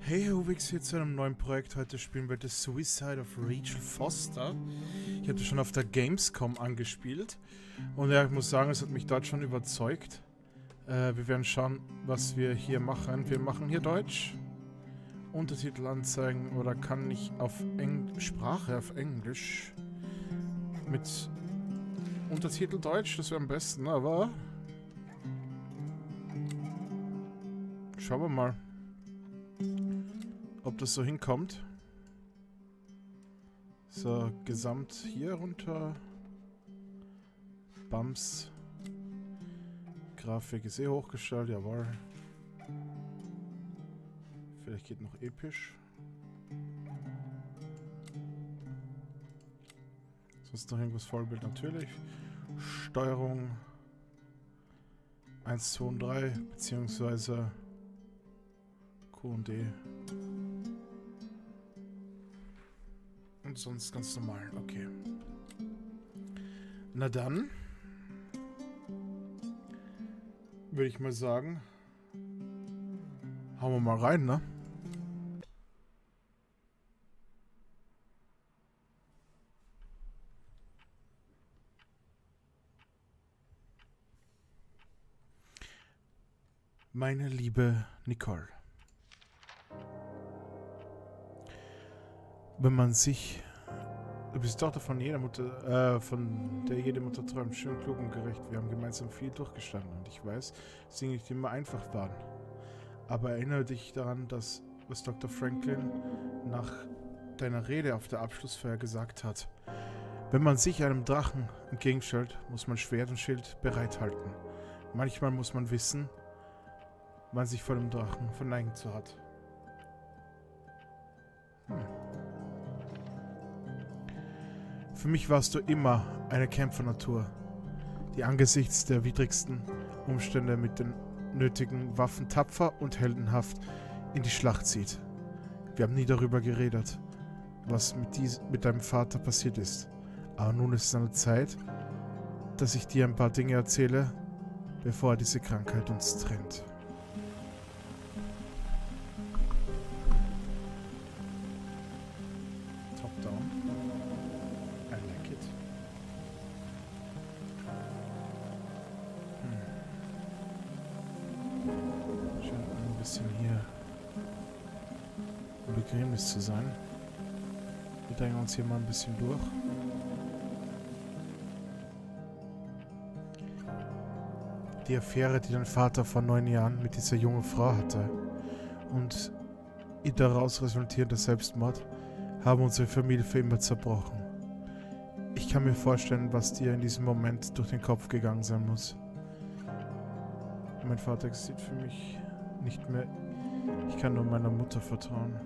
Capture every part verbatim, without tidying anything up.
Hey Hubix, hier zu einem neuen Projekt. Heute spielen wir The Suicide of Rachel Foster. Ich habe das schon auf der Gamescom angespielt. Und ja, ich muss sagen, es hat mich dort schon überzeugt. Äh, wir werden schauen, was wir hier machen. Wir machen hier Deutsch. Untertitel anzeigen oder kann ich auf Eng Sprache auf Englisch mit Untertitel Deutsch, das wäre am besten, aber schauen wir mal, ob das so hinkommt. So, gesamt hier runter. Bums. Grafik ist eh hochgestellt, jawohl. Vielleicht geht noch episch. Sonst noch irgendwas Vollbild natürlich. Steuerung eins, zwei und drei, beziehungsweise Q und D. Und sonst ganz normal, okay. Na dann würde ich mal sagen, hauen wir mal rein, ne? Meine liebe Nicole. Wenn man sich... Du bist Tochter von jeder Mutter, äh, von der jede Mutter träumt, schön, klug und gerecht. Wir haben gemeinsam viel durchgestanden und ich weiß, dass sie nicht immer einfach waren. Aber erinnere dich daran, dass, was Doktor Franklin nach deiner Rede auf der Abschlussfeier gesagt hat. Wenn man sich einem Drachen entgegenstellt, muss man Schwert und Schild bereithalten. Manchmal muss man wissen, wann sich vor dem Drachen verneigen zu hat. Hm. Für mich warst du immer eine Kämpfernatur, die angesichts der widrigsten Umstände mit den nötigen Waffen tapfer und heldenhaft in die Schlacht zieht. Wir haben nie darüber geredet, was mit, dies, mit deinem Vater passiert ist. Aber nun ist es an der Zeit, dass ich dir ein paar Dinge erzähle, bevor diese Krankheit uns trennt. Begräbnis zu sein. Wir drängen uns hier mal ein bisschen durch. Die Affäre, die dein Vater vor neun Jahren mit dieser jungen Frau hatte und ihr daraus resultierender Selbstmord haben unsere Familie für immer zerbrochen. Ich kann mir vorstellen, was dir in diesem Moment durch den Kopf gegangen sein muss. Mein Vater existiert für mich nicht mehr. Ich kann nur meiner Mutter vertrauen.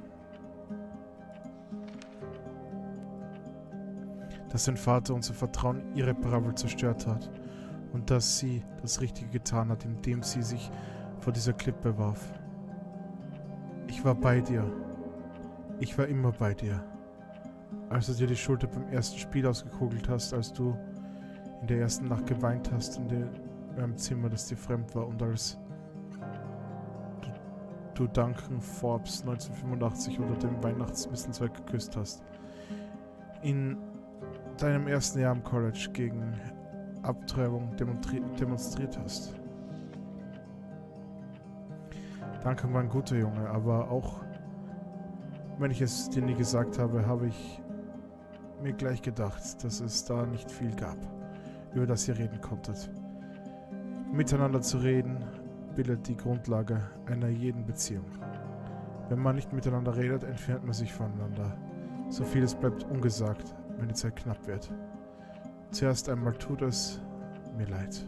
Dass dein Vater unser Vertrauen irreparabel zerstört hat und dass sie das Richtige getan hat, indem sie sich vor dieser Klippe warf. Ich war bei dir. Ich war immer bei dir. Als du dir die Schulter beim ersten Spiel ausgekugelt hast, als du in der ersten Nacht geweint hast in deinem Zimmer, das dir fremd war und als du, du Duncan Forbes neunzehnhundertfünfundachtzig unter dem Weihnachtsmissenzweig geküsst hast. In deinem ersten Jahr am College gegen Abtreibung demonstriert hast. Duncan war ein guter Junge, aber auch wenn ich es dir nie gesagt habe, habe ich mir gleich gedacht, dass es da nicht viel gab, über das ihr reden konntet. Miteinander zu reden, bildet die Grundlage einer jeden Beziehung. Wenn man nicht miteinander redet, entfernt man sich voneinander. So vieles bleibt ungesagt, wenn die Zeit knapp wird. Zuerst einmal tut es mir leid.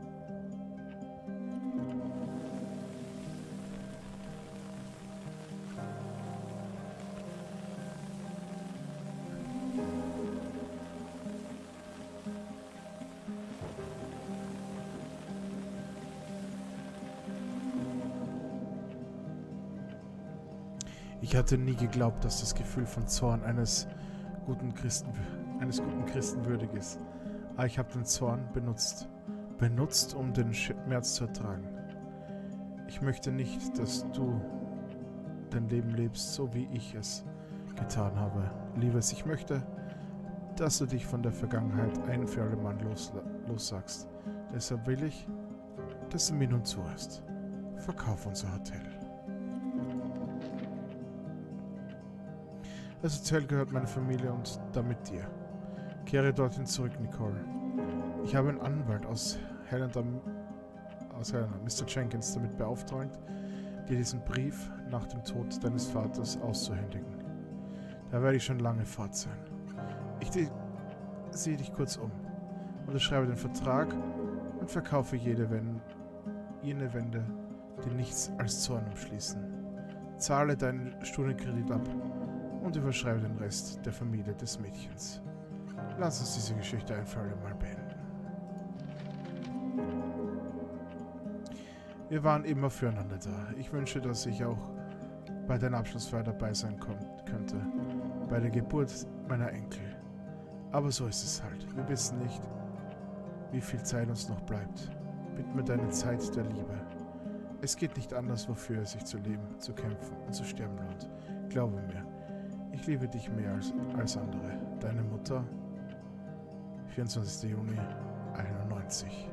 Ich hatte nie geglaubt, dass das Gefühl von Zorn eines guten Christen, eines guten Christen würdig ist. Aber ich habe den Zorn benutzt. Benutzt, um den Schmerz zu ertragen. Ich möchte nicht, dass du dein Leben lebst, so wie ich es getan habe. Liebes, ich möchte, dass du dich von der Vergangenheit ein für alle Mal los, lossagst. Deshalb will ich, dass du mir nun zuhörst. Verkauf unser Hotel. Das Hotel gehört meiner Familie und damit dir. Kehre dorthin zurück, Nicole. Ich habe einen Anwalt aus Helena, aus Helena, Mister Jenkins, damit beauftragt, dir diesen Brief nach dem Tod deines Vaters auszuhändigen. Da werde ich schon lange fort sein. Ich sehe dich kurz um, unterschreibe den Vertrag und verkaufe jede Wende, jene Wände, die nichts als Zorn umschließen. Zahle deinen Studienkredit ab und überschreibe den Rest der Familie des Mädchens. Lass uns diese Geschichte ein für alle Mal beenden. Wir waren immer füreinander da. Ich wünsche, dass ich auch bei deiner Abschlussfeier dabei sein könnte. Bei der Geburt meiner Enkel. Aber so ist es halt. Wir wissen nicht, wie viel Zeit uns noch bleibt. Bitte mir deine Zeit der Liebe. Es geht nicht anders, wofür es sich zu leben, zu kämpfen und zu sterben lohnt. Glaube mir, ich liebe dich mehr als, als andere. Deine Mutter, vierundzwanzigster Juni einundneunzig.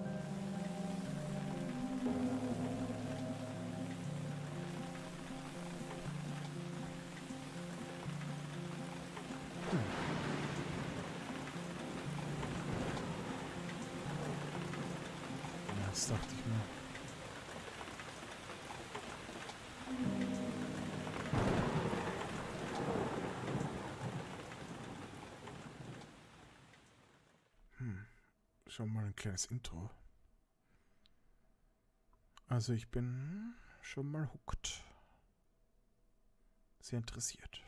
Das dachte ich mir. Hm. Schon mal ein kleines Intro. Also ich bin schon mal hooked. Sehr interessiert.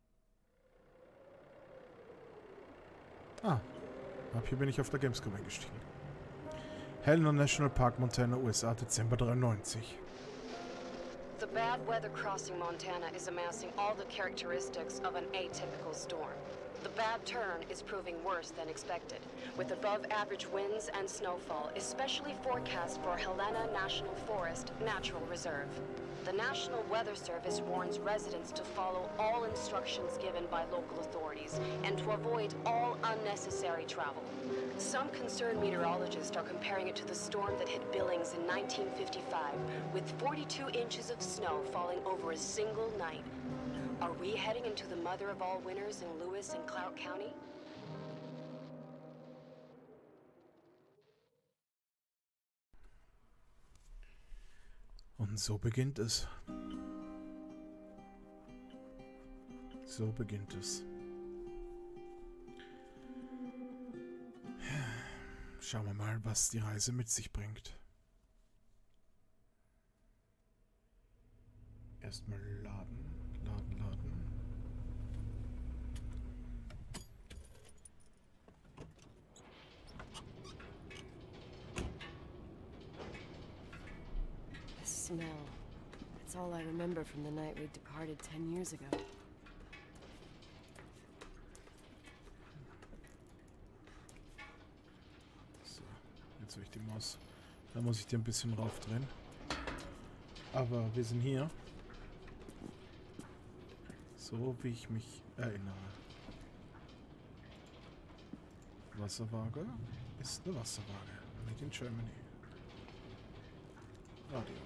Ah. Ab hier bin ich auf der Gamescom eingestiegen. Helena National Park, Montana, U S A, Dezember dreiundneunzig. The bad weather crossing Montana is amassing all the characteristics of an atypical storm. The bad turn is proving worse than expected, with above-average winds and snowfall, especially forecast for Helena National Forest Natural Reserve. The National Weather Service warns residents to follow all instructions given by local authorities and to avoid all unnecessary travel. Some concerned meteorologists are comparing it to the storm that hit Billings in nineteen fifty-five, with forty-two inches of snow falling over a single night. Are we heading into the mother of all winters in Lewis and Clark County? Und so beginnt es. So beginnt es. Schauen wir mal, was die Reise mit sich bringt. Erstmal laden, laden, laden. The smell. That's all I remember from the night we departed ten years ago. So, jetzt habe ich die Maus. Da muss ich dir ein bisschen raufdrehen. Aber wir sind hier. So wie ich mich erinnere. Wasserwaage ist eine Wasserwaage. Made in Germany. Radio.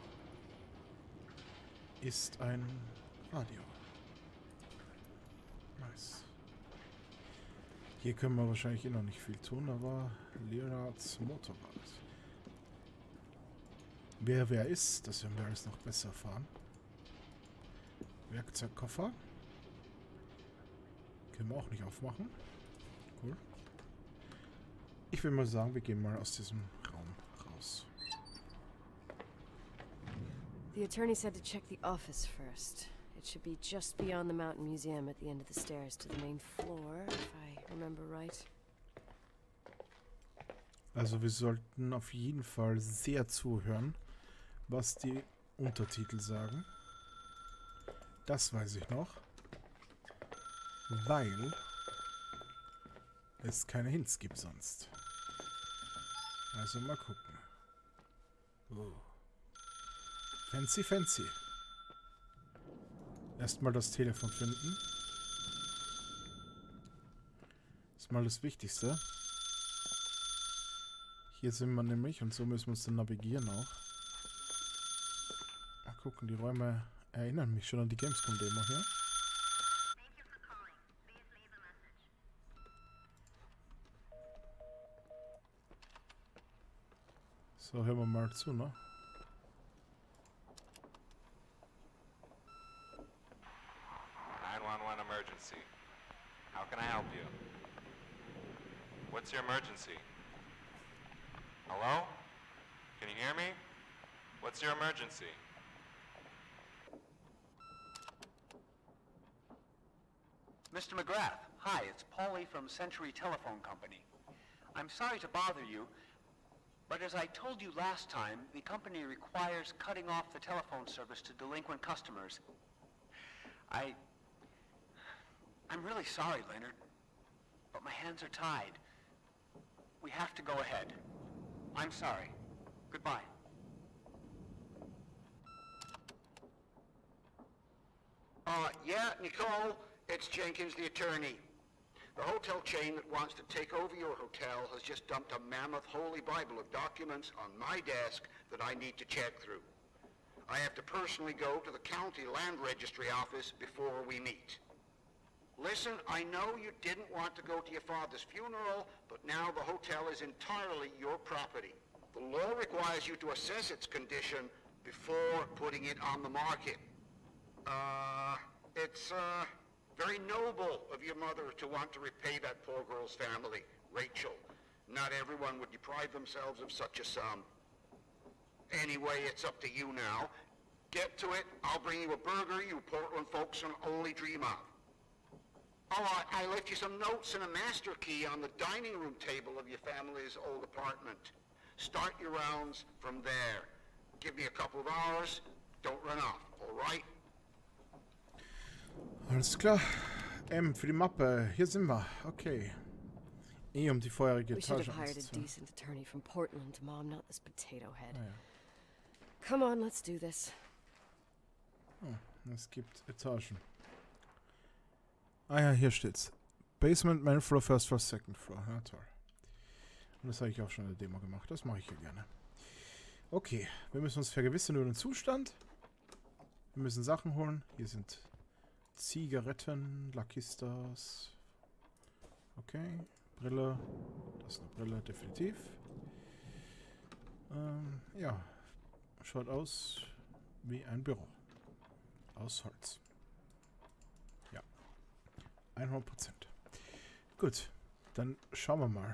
Ist ein Radio. Nice. Hier können wir wahrscheinlich eh noch nicht viel tun, aber Leonards Motorrad. Wer wer ist, das werden wir alles noch besser erfahren. Werkzeugkoffer. Können wir auch nicht aufmachen. Cool. Ich will mal sagen, wir gehen mal aus diesem Raum raus. The attorney said to check the office first. It should be just beyond the Mountain Museum at the end of the stairs to the main floor, if I remember right. Also wir sollten auf jeden Fall sehr zuhören, was die Untertitel sagen. Das weiß ich noch. Weil es keine Hints gibt sonst. Also mal gucken. Oh. Fancy, fancy. Erstmal das Telefon finden. Das ist mal das Wichtigste. Hier sind wir nämlich und so müssen wir uns dann navigieren auch. Mal gucken, die Räume erinnern mich schon an die Gamescom-Demo hier. So, hören wir mal zu, ne? nine one one emergency. How can I help you? What's your emergency? Hello? Can you hear me? What's your emergency? Mister McGrath, hi, it's Paulie from Century Telephone Company. I'm sorry to bother you, but as I told you last time, the company requires cutting off the telephone service to delinquent customers. I... I'm really sorry, Leonard, but my hands are tied. We have to go ahead. I'm sorry. Goodbye. Uh, yeah, Nicole, it's Jenkins, the attorney. The hotel chain that wants to take over your hotel has just dumped a mammoth holy Bible of documents on my desk that I need to check through. I have to personally go to the county land registry office before we meet. Listen, I know you didn't want to go to your father's funeral, but now the hotel is entirely your property. The law requires you to assess its condition before putting it on the market. Uh, it's, uh, very noble of your mother to want to repay that poor girl's family, Rachel. Not everyone would deprive themselves of such a sum. Anyway, it's up to you now. Get to it. I'll bring you a burger you Portland folks can only dream of. Oh, I, I left you some notes and a master key on the dining room table of your family's old apartment. Start your rounds from there. Give me a couple of hours. Don't run off, all right? Alles klar. M für die Mappe. Hier sind wir. Okay. Eh um die vorherige We should Etage have hired a anzuziehen. decent attorney from Portland, Mom, not this potato head. Ah, ja. Come on, let's do this. Oh, es gibt Etagen. Ah ja, hier steht's. Basement, Main Floor, First Floor, Second Floor. Ja, toll. Und das habe ich auch schon in der Demo gemacht. Das mache ich hier gerne. Okay, wir müssen uns vergewissern über den Zustand. Wir müssen Sachen holen. Hier sind Zigaretten, Lucky Stars. Okay, Brille. Das ist eine Brille, definitiv. Ähm, ja. Schaut aus wie ein Büro. Aus Holz. Ja. hundert Prozent. Gut, dann schauen wir mal.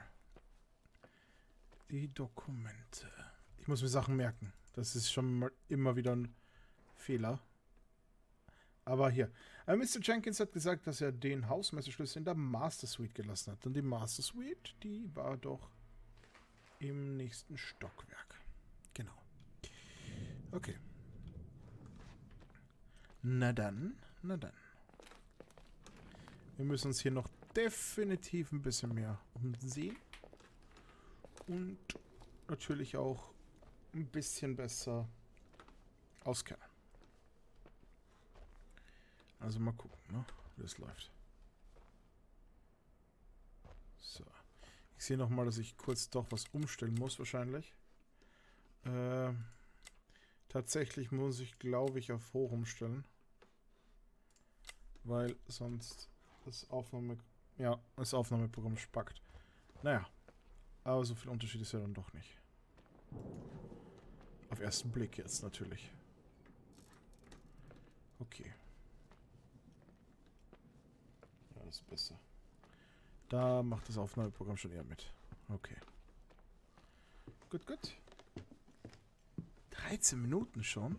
Die Dokumente. Ich muss mir Sachen merken. Das ist schon mal immer wieder ein Fehler. Aber hier. Äh, Mister Jenkins hat gesagt, dass er den Hausmeisterschlüssel in der Master Suite gelassen hat. Und die Master Suite, die war doch im nächsten Stockwerk. Genau. Okay. Na dann, na dann. Wir müssen uns hier noch definitiv ein bisschen mehr umsehen. Und natürlich auch ein bisschen besser auskennen. Also mal gucken, ne, wie das läuft. So. Ich sehe nochmal, dass ich kurz doch was umstellen muss wahrscheinlich. Äh, tatsächlich muss ich, glaube ich, auf hoch umstellen. Weil sonst das Aufnahme, ja, das Aufnahmeprogramm spackt. Naja. Aber so viel Unterschied ist ja dann doch nicht. Auf ersten Blick jetzt natürlich. Okay. Ja, das ist besser. Da macht das Aufnahmeprogramm schon eher mit. Okay. Gut, gut. dreizehn Minuten schon?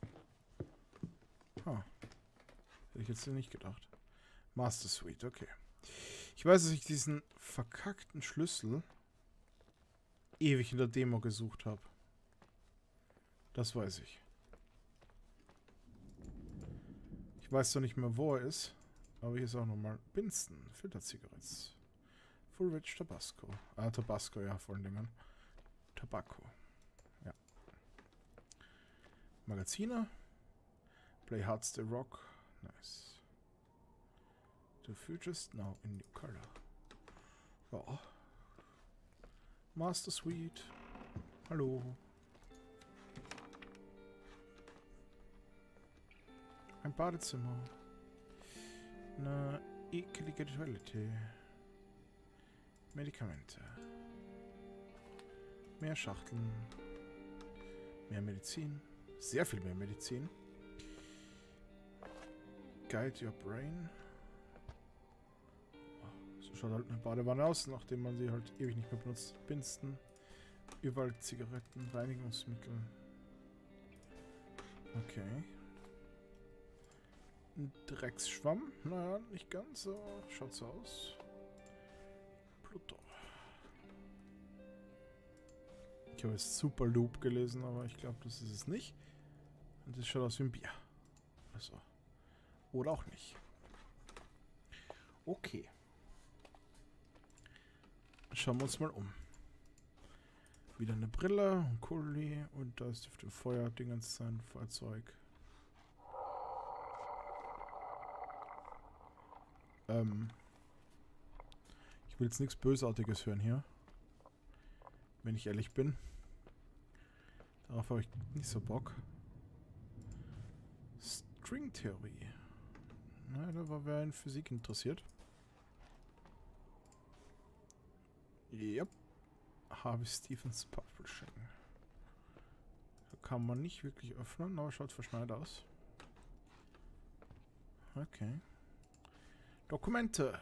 Huh. Hätte ich jetzt nicht gedacht. Master Suite, okay. Ich weiß, dass ich diesen verkackten Schlüssel ewig in der Demo gesucht habe. Das weiß ich. Ich weiß doch nicht mehr, wo er ist. Aber hier ist auch nochmal Binston, Filterzigarettes. Full Rich Tabasco. Ah, Tabasco, ja, vor allen Dingen. Tobacco. Ja. Magazine. Play Hard Stay Rock. Nice. The future's now in new color. Ja. Master Suite. Hallo. Ein Badezimmer. Eine ekelige Toilette. Medikamente. Mehr Schachteln. Mehr Medizin. Sehr viel mehr Medizin. Guide your brain. So schaut halt eine Badewanne aus, nachdem man sie halt ewig nicht mehr benutzt. Binsten. Überall Zigaretten, Reinigungsmittel. Okay. Ein Drecksschwamm. Naja, nicht ganz so. Schaut so aus. Pluto. Ich habe jetzt Super Loop gelesen, aber ich glaube, das ist es nicht. Und das schaut aus wie ein Bier. Also. Oder auch nicht. Okay. Schauen wir uns mal um. Wieder eine Brille, ein Kuli und da ist auf dem Feuerdingens sein Fahrzeug. Ähm. Ich will jetzt nichts Bösartiges hören hier. Wenn ich ehrlich bin. Darauf habe ich nicht so Bock. Stringtheorie. Na, da war wer in Physik interessiert. Yep. Harvey Stephens Publishing. Da kann man nicht wirklich öffnen, aber schaut verschneit aus. Okay. Dokumente.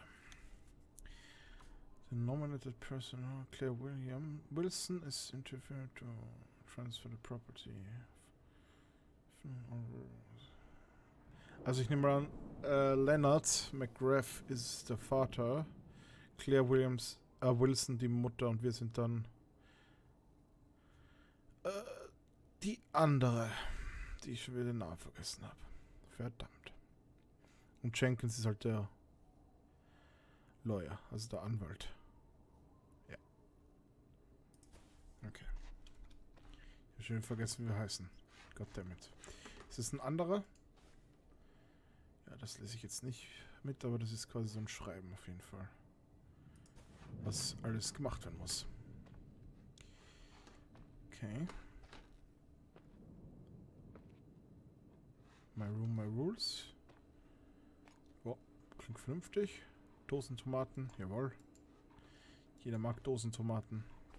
The nominated person, Claire William Wilson, is interfered to transfer the property. Also ich nehme an, äh, Leonard McGrath ist der Vater, Claire Williams, äh, Wilson die Mutter und wir sind dann äh, die andere, die ich schon wieder den Namen vergessen habe. Verdammt. Und Jenkins ist halt der Lawyer, also der Anwalt. Ja. Okay. Ich habe schon vergessen, wie wir heißen. Goddammit. Ist das ein anderer? Ja, das lese ich jetzt nicht mit, aber das ist quasi so ein Schreiben auf jeden Fall. Was alles gemacht werden muss. Okay. My room, my rules. Oh, klingt vernünftig. Dosentomaten, jawohl. Jeder mag Dosentomaten.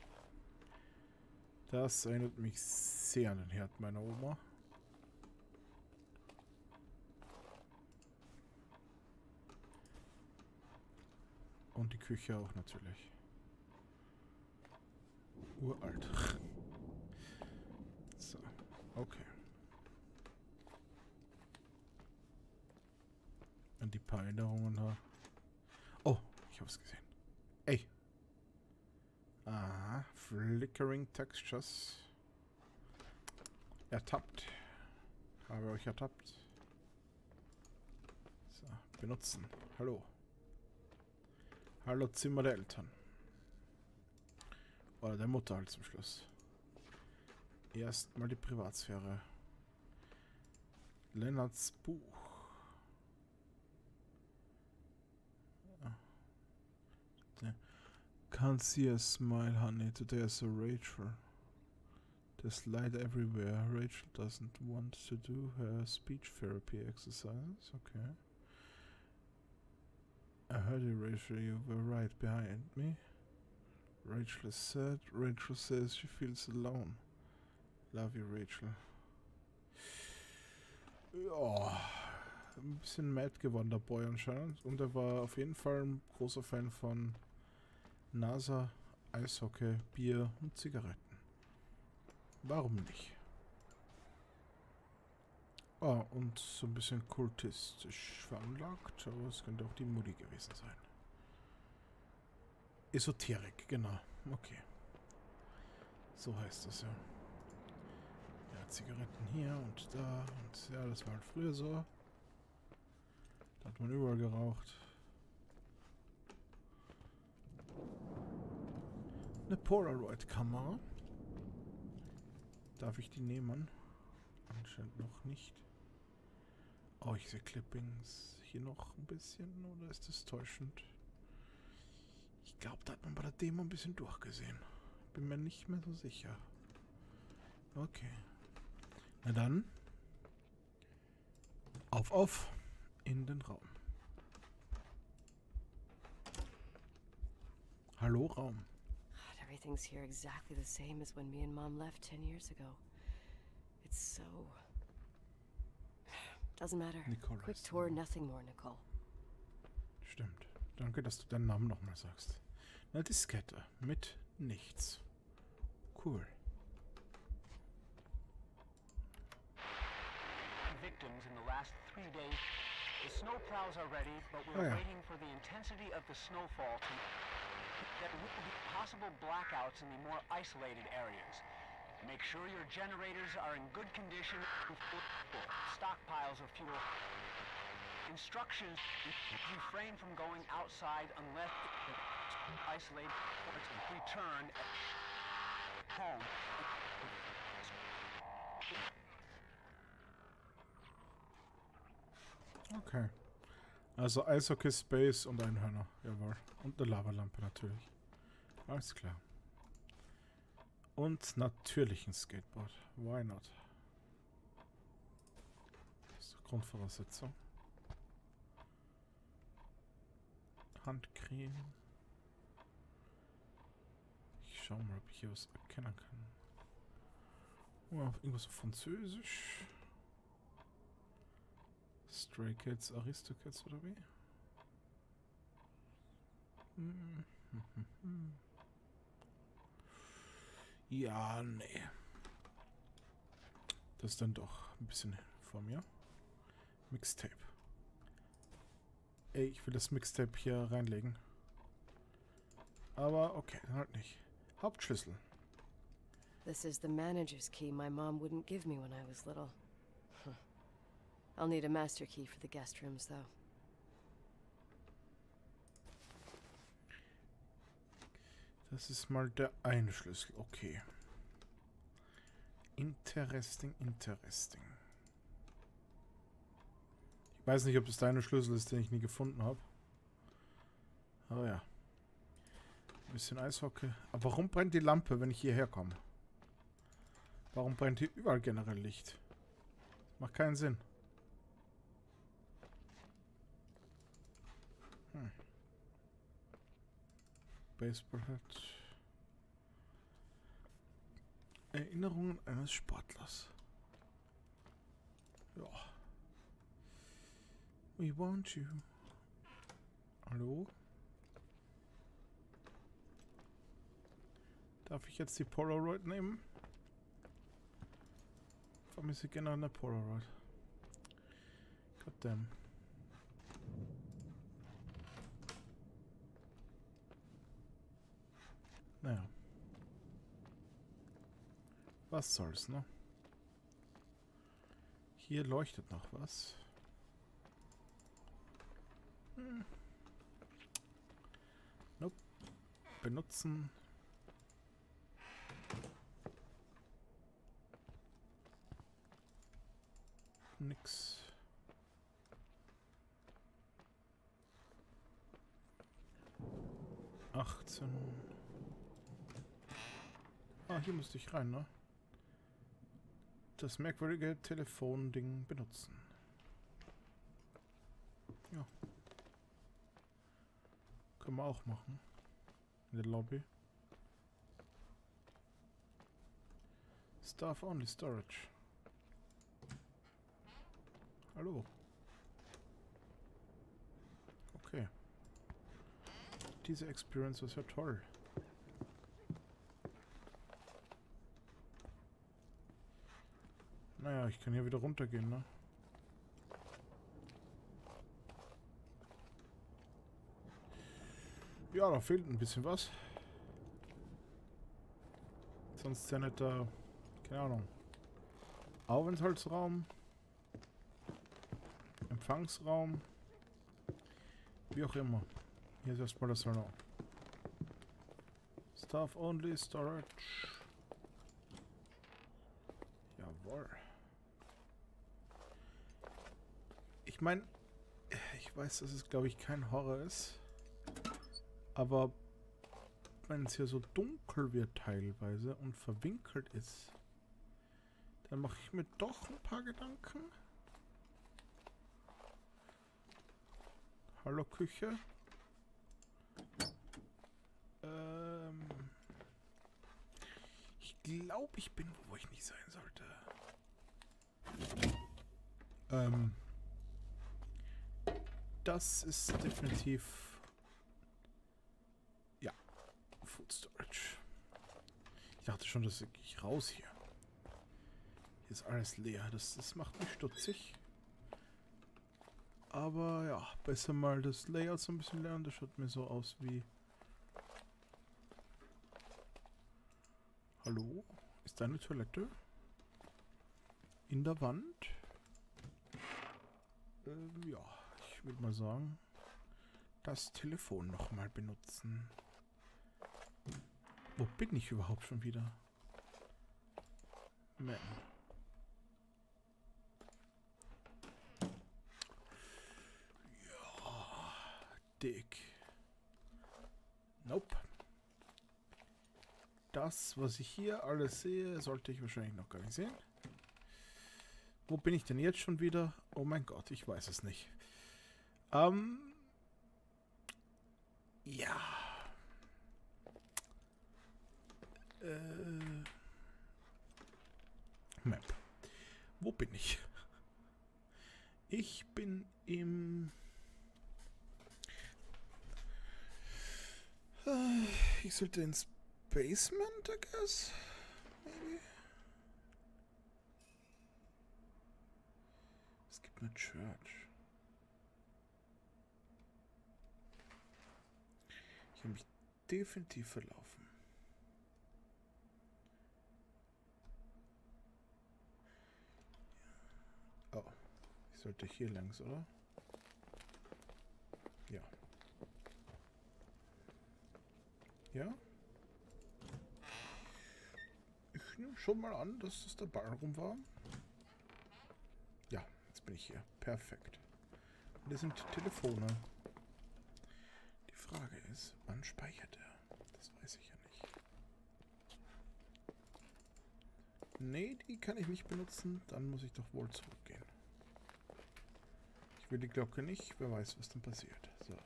Das erinnert mich sehr an den Herd meiner Oma. Und die Küche auch natürlich. Uralt. So, okay. Und die paar Erinnerungen da. Oh, ich hab's gesehen. Ey. Aha, Flickering Textures. Ertappt. Habe euch ertappt. So, benutzen. Hallo. Hallo Zimmer der Eltern. Oder der Mutter halt zum Schluss. Erstmal die Privatsphäre. Lennarts Buch. Can't see a smile, honey. Today I saw Rachel. There's light everywhere. Rachel doesn't want to do her speech therapy exercises. Okay. I heard you, Rachel. You were right behind me. Rachel is sad. Rachel says she feels alone. Love you, Rachel. Ja, ein bisschen mad geworden, der Boy anscheinend. Und er war auf jeden Fall ein großer Fan von NASA, Eishockey, Bier und Zigaretten. Warum nicht? Ah, und so ein bisschen kultistisch veranlagt, aber es könnte auch die Mutti gewesen sein. Esoterik, genau. Okay. So heißt das ja. Ja, Zigaretten hier und da und ja, das war halt früher so. Da hat man überall geraucht. Eine Polaroid-Kamera. Darf ich die nehmen? Anscheinend noch nicht. Oh, ich sehe Clippings hier noch ein bisschen, oder ist das täuschend? Ich glaube, da hat man bei der Demo ein bisschen durchgesehen. Bin mir nicht mehr so sicher. Okay. Na dann. Auf, auf. In den Raum. Hallo, Raum. God, everything's here exactly the same as when me and Mom left ten years ago. It's so... Doesn't matter. Nicole Quick heißt tour, sie. nothing more, Nicole. Stimmt. Danke, dass du deinen Namen nochmal sagst. Eine Diskette mit nichts. Cool. Victims in the last three days. The snow plows are ready, but we're Oh, yeah. waiting for the intensity of the snowfall to... There will be possible blackouts in the more isolated areas. Make sure your generators are in good condition with stockpiles of fuel. Instructions: refrain from going outside unless isolated ports return home. Okay. Also Eishockey, Space und Einhörner. Jawohl. Und eine Lavalampe natürlich. Alles klar. Und natürlich ein Skateboard. Why not? Das ist die Grundvoraussetzung. Handcreme. Ich schau mal, ob ich hier was erkennen kann. Oh, irgendwas auf Französisch. Stray Kids, Aristocats oder wie? Hm, hm, hm, hm. Ja, nee. Das ist dann doch ein bisschen vor mir. Mixtape. Ey, ich will das Mixtape hier reinlegen. Aber okay, dann halt nicht. Hauptschlüssel. This is the manager's key my mom wouldn't give me when I was little. Huh. I'll need a master key for the guest rooms, though. Das ist mal der eine Schlüssel. Okay. Interesting, interesting. Ich weiß nicht, ob das deine Schlüssel ist, den ich nie gefunden habe. Aber ja. Ein bisschen Eishockey. Aber warum brennt die Lampe, wenn ich hierher komme? Warum brennt hier überall generell Licht? Macht keinen Sinn. Hm. Baseballhat. Erinnerungen eines Sportlers. Ja. We want you. Hallo? Darf ich jetzt die Polaroid nehmen? Vermisse gerne eine Polaroid. Goddamn. Naja. Was soll's, ne? Hier leuchtet noch was. Hm. Nope. Benutzen. Nix. achtzehn. Ah, hier musste ich rein, ne? Das merkwürdige Telefonding benutzen. Ja. Können wir auch machen. In der Lobby. Staff only storage. Hallo. Okay. Diese Experience ist ja toll. Naja, ich kann hier wieder runtergehen, ne? Ja, da fehlt ein bisschen was. Sonst ist ja nicht da, keine Ahnung, Aufenthaltsraum, Empfangsraum, wie auch immer. Hier ist erstmal das Salon. Staff only storage. Jawohl. Ich meine, ich weiß, dass es, glaube ich, kein Horror ist. Aber wenn es hier so dunkel wird teilweise und verwinkelt ist, dann mache ich mir doch ein paar Gedanken. Hallo Küche. Ähm ich glaube, ich bin, wo ich nicht sein sollte. Ähm das ist definitiv ja Food Storage. Ich dachte schon, das gehe ich raus hier. Hier ist alles leer. Das, das macht mich stutzig. Aber ja, besser mal das Layout so ein bisschen lernen. Das schaut mir so aus wie... Hallo? Ist da eine Toilette? In der Wand? Ähm, ja, ich würde mal sagen, das Telefon nochmal benutzen. Wo bin ich überhaupt schon wieder? Man. Dick. Nope. Das, was ich hier alles sehe, sollte ich wahrscheinlich noch gar nicht sehen. Wo bin ich denn jetzt schon wieder? Oh mein Gott, ich weiß es nicht. Ähm. Ja. Äh. Map. Wo bin ich? Ich bin im... Ich sollte ins Basement, I guess? Maybe? Es gibt eine Church. Ich habe mich definitiv verlaufen. Oh, ich sollte hier längs, oder? Ja. Ja? Ich nehme schon mal an, dass das der Ballroom war. Ja, jetzt bin ich hier. Perfekt. Und hier sind Telefone. Die Frage ist, wann speichert er? Das weiß ich ja nicht. Nee, die kann ich nicht benutzen. Dann muss ich doch wohl zurückgehen. Ich will die Glocke nicht. Wer weiß, was dann passiert. So.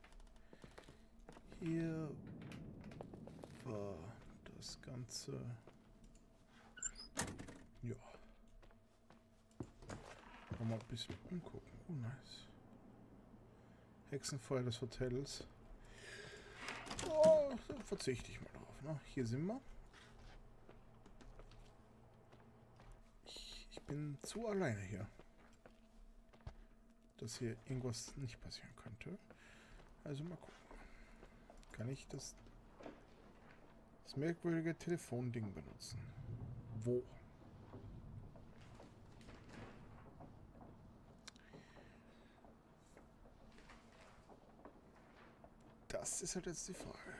Hier... war das Ganze. Ja. Mal ein bisschen umgucken. Oh, nice. Hexenfeuer des Hotels. Oh, da verzichte ich mal drauf. Ne? Hier sind wir. Ich, ich bin zu alleine hier. Dass hier irgendwas nicht passieren könnte. Also mal gucken. Kann ich das... das merkwürdige Telefonding benutzen? Wo? Das ist halt jetzt die Frage.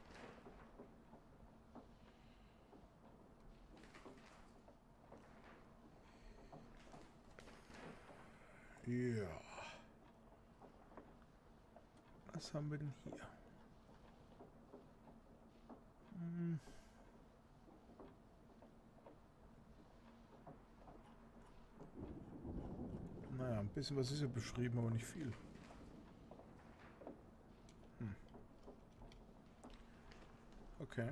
Ja. Was haben wir denn hier? Hm. Naja, ein bisschen was ist ja beschrieben, aber nicht viel. Hm. Okay.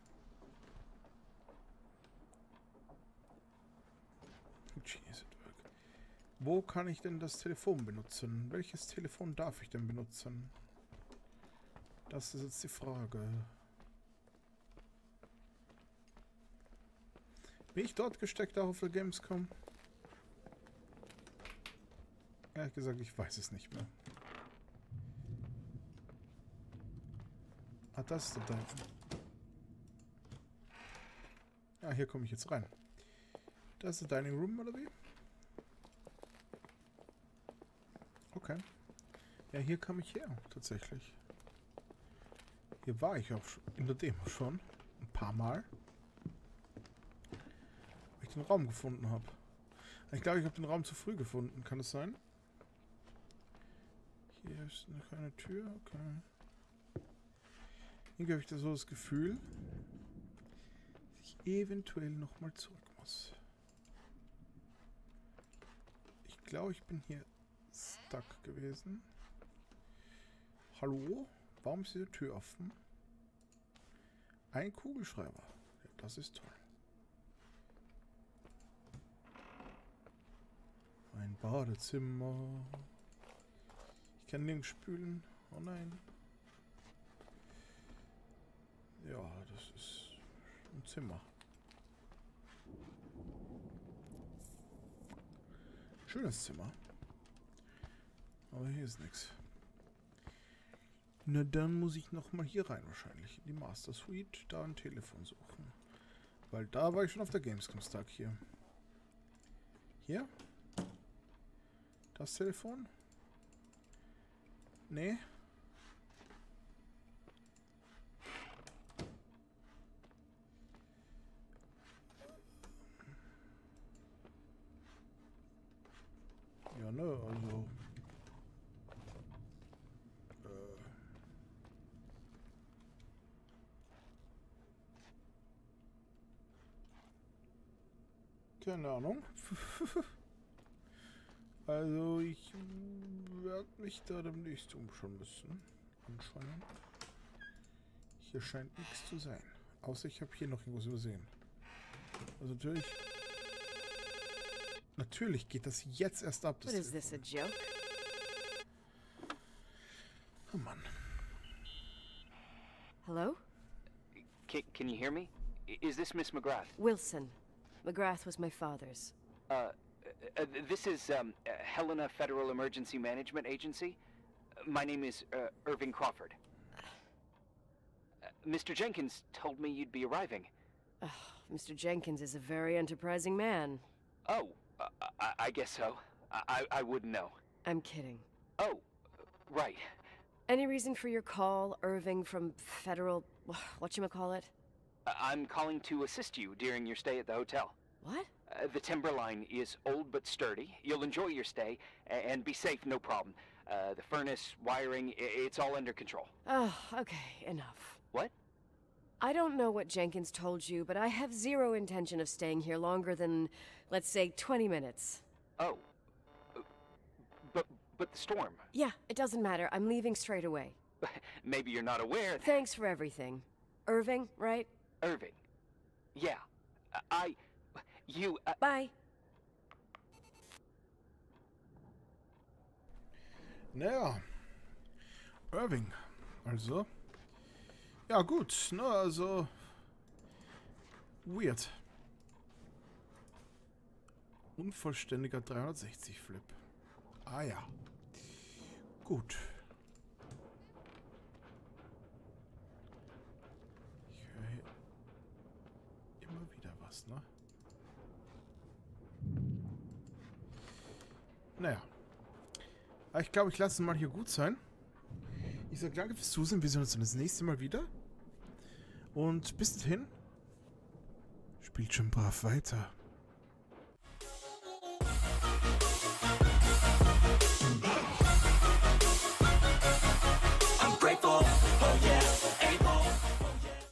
Jesus. Wo kann ich denn das Telefon benutzen? Welches Telefon darf ich denn benutzen? Das ist jetzt die Frage. Bin ich dort gesteckt, auch auf der Gamescom? Ehrlich gesagt, ich weiß es nicht mehr. Ah, das ist da. Ah, hier komme ich jetzt rein. Das ist der Dining Room, oder wie? Okay. Ja, hier kam ich her, tatsächlich. Hier war ich auch in der Demo schon. Ein paar Mal. Weil ich den Raum gefunden habe. Ich glaube, ich habe den Raum zu früh gefunden. Kann das sein? Hier ist noch keine Tür, okay. Irgendwie habe ich da so das Gefühl, dass ich eventuell nochmal zurück muss. Ich glaube, ich bin hier stuck gewesen. Hallo? Warum ist diese Tür offen? Ein Kugelschreiber. Ja, das ist toll. Ein Badezimmer. Ich kann nirgends spülen. Oh nein. Ja, das ist ein Zimmer. Schönes Zimmer. Aber hier ist nichts. Na, dann muss ich nochmal hier rein wahrscheinlich. In die Master Suite. Da ein Telefon suchen. Weil da war ich schon auf der Gamescom-Tag hier. Hier? Das Telefon? Nee. Ja, ne, also... Äh... Keine Ahnung. Also, ich werde mich da demnächst umschauen müssen. Anscheinend. Hier scheint nichts zu sein. Außer ich habe hier noch irgendwas übersehen. Also natürlich... Natürlich geht das jetzt erst ab. Das What is this, a joke? Oh Mann. Hello? Can, can you hear me? I- Is this Miss McGrath? Wilson. McGrath was my father's. Uh, uh, this is um, uh, Helena Federal Emergency Management Agency. Uh, my name is uh, Irving Crawford. Uh, Mister Jenkins told me you'd be arriving. Oh, Mister Jenkins is a very enterprising man. Oh, uh, I, I guess so. I, I, I wouldn't know. I'm kidding. Oh, right. Any reason for your call, Irving from Federal... whatchamacallit? Uh, I'm calling to assist you during your stay at the hotel. What? Uh, the Timberline is old but sturdy. You'll enjoy your stay, a- and be safe, no problem. Uh, the furnace, wiring, I- it's all under control. Oh, okay, enough. What? I don't know what Jenkins told you, but I have zero intention of staying here longer than, let's say, twenty minutes. Oh. Uh, But, but the storm. Yeah, it doesn't matter. I'm leaving straight away. Maybe you're not aware. Thanks for everything. Irving, right? Irving. Yeah. I... You... Uh, Bye. Naja. Irving. Also. Ja, gut. Ne, also. Weird. Unvollständiger dreihundertsechzig Flip. Ah ja. Gut. Ich höre hier immer wieder was, ne? Naja. Aber ich glaube, ich lasse es mal hier gut sein. Ich sage danke fürs Zusehen. Wir sehen uns dann das nächste Mal wieder. Und bis dahin, spielt schon brav weiter.